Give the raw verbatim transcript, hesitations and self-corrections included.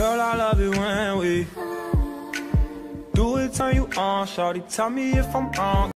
Girl, I love it when we do it, turn you on. Shawty, tell me if I'm wrong.